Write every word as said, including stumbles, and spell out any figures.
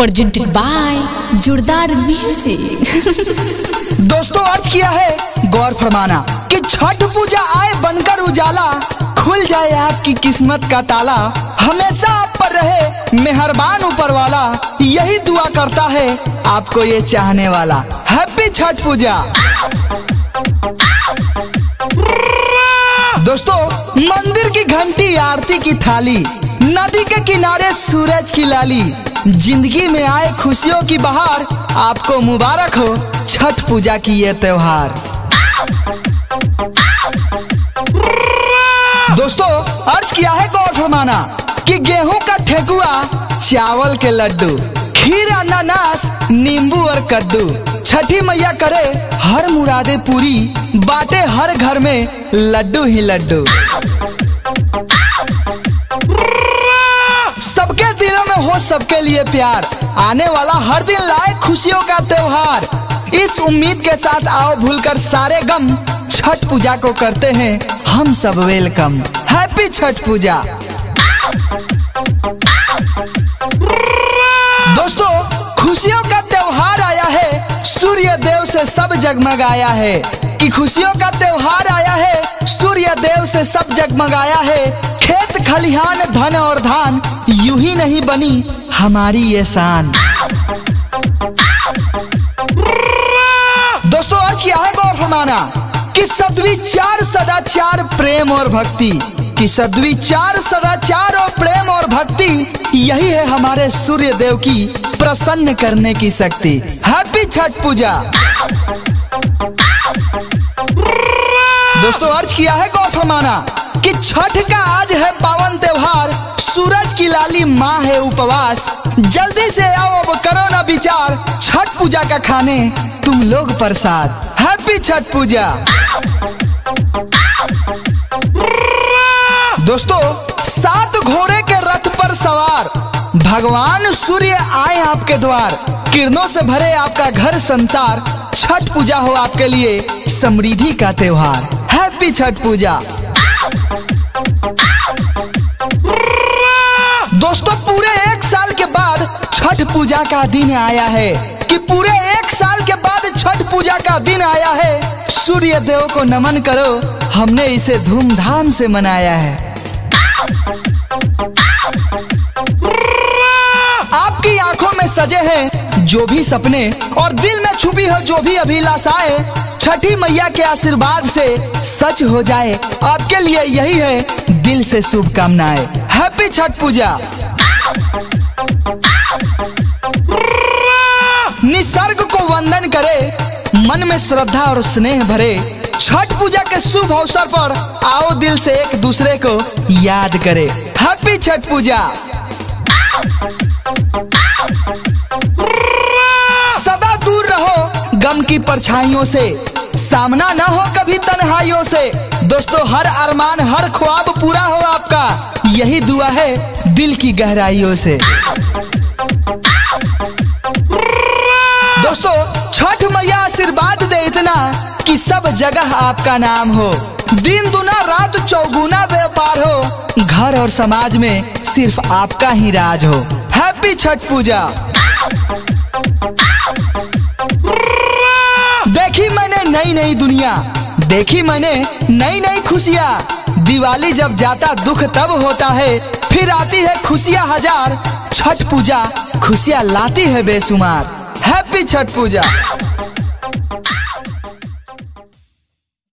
Presented by जोरदार music. दोस्तों अर्ज किया है गौर फरमाना कि छठ पूजा आए बनकर उजाला, खुल जाए आपकी किस्मत का ताला, हमेशा आप पर रहे मेहरबान ऊपर वाला, यही दुआ करता है आपको ये चाहने वाला। हैप्पी छठ पूजा। दोस्तों मंदिर की घंटी, आरती की थाली, नदी के किनारे सूरज की लाली, जिंदगी में आए खुशियों की बहार, आपको मुबारक हो छठ पूजा की ये त्योहार। दोस्तों अर्ज किया है गौर फरमाना कि गेहूं का ठेकुआ, चावल के लड्डू, खीर, अनानास, नींबू और कद्दू, छठी मैया करे हर मुरादे पूरी, बाटे हर घर में लड्डू ही लड्डू। सबके दिलों में हो सबके लिए प्यार, आने वाला हर दिन लाए खुशियों का त्योहार। इस उम्मीद के साथ आओ भूलकर सारे गम, छठ पूजा को करते हैं हम सब वेलकम। हैप्पी छठ पूजा। दोस्तों खुशियों का त्योहार आया है, सूर्य देव से सब जगमगाया है, कि खुशियों का त्योहार आया है, सूर्य देव से सब जगमगाया है। खेत खलिहान धन और धान, यूं ही नहीं बनी हमारी ये शान। दोस्तों आज किया है गौर फरमाना कि सद्विचार सदाचार प्रेम और भक्ति, कि सद्विचार सदाचार और प्रेम और भक्ति, यही है हमारे सूर्य देव की प्रसन्न करने की शक्ति। हैप्पी छठ पूजा। दोस्तों अर्ज किया है गौर फरमाना कि छठ का आज है पावन त्योहार, सूरज की लाली माँ है उपवास, जल्दी से आओ अब करो ना विचार, छठ पूजा का खाने तुम लोग प्रसाद। हैप्पी छठ पूजा। दोस्तों सात घोड़े के रथ पर सवार भगवान सूर्य आए आपके द्वार, किरणों से भरे आपका घर संसार, छठ पूजा हो आपके लिए समृद्धि का त्योहार। हैप्पी छठ पूजा। दोस्तों पूरे एक साल के बाद छठ पूजा का दिन आया है, कि पूरे एक साल के बाद छठ पूजा का दिन आया है, सूर्य देव को नमन करो, हमने इसे धूमधाम से मनाया है। आपकी आंखों में सजे हैं जो भी सपने, और दिल में छुपी हो जो भी अभिलाषाएं, छठी मैया के आशीर्वाद से सच हो जाए, आपके लिए यही है दिल से शुभकामनाएं। हैप्पी छठ पूजा। निसर्ग को वंदन करे, मन में श्रद्धा और स्नेह भरे, छठ पूजा के शुभ अवसर पर आओ दिल से एक दूसरे को याद करे। हैप्पी छठ पूजा। सदा दूर रहो गम की परछाइयों से, सामना न हो कभी तन्हाइयों से, दोस्तों हर अरमान हर ख्वाब पूरा हो आपका, यही दुआ है दिल की गहराइयों से। दोस्तों छठ मैया आशीर्वाद दे इतना कि सब जगह आपका नाम हो, दिन दुना रात चौगुना व्यापार हो, घर और समाज में सिर्फ आपका ही राज हो। हैप्पी छठ पूजा। देखी मैंने नई नई दुनिया, देखी मैंने नई नई खुशियाँ, दिवाली जब जाता दुख तब होता है, फिर आती है खुशियाँ हजार, छठ पूजा खुशियाँ लाती है बेशुमार। हैप्पी छठ पूजा।